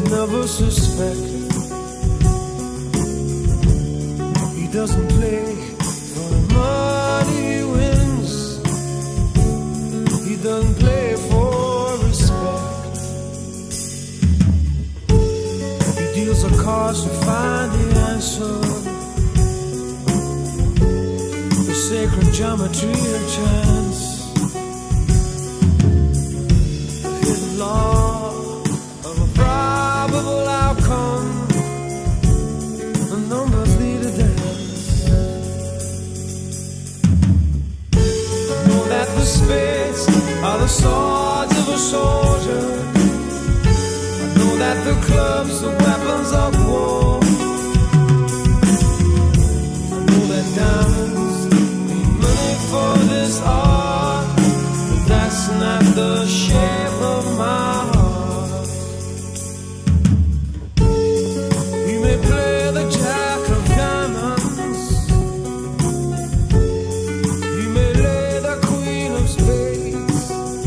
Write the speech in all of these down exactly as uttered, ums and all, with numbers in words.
never suspected. He doesn't play for the money he wins. He doesn't play for respect. He deals the cards to find the answer, the sacred geometry of chance, the hidden law of a probable outcome. The numbers lead a dance. Know that the spades are the swords of a soldier. I know that the clubs are weapons of war. I know that diamonds need money for this art, but that's not the shape of my heart. You may play the jack of diamonds, you may lay the queen of spades,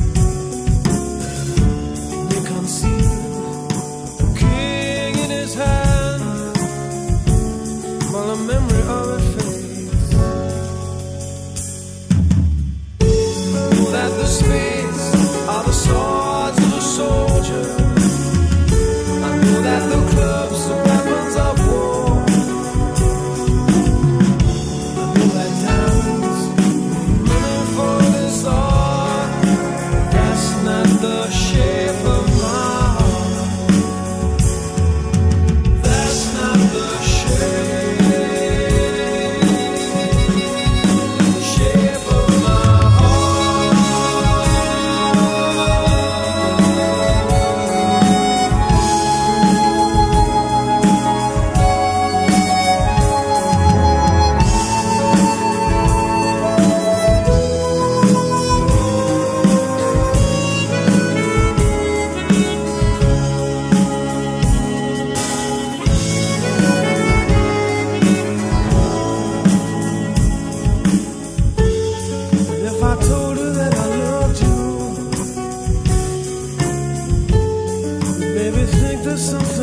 you may conceal the king in his hand while the memory of it fades. Know that the spades are the swords of a soldier. I know that the clubs are weapons of war. I know that diamonds need money for this art. That's not the shape of my heart. That's not the shape, shape of my heart. And if I told her that I loved you, you'd maybe think there's something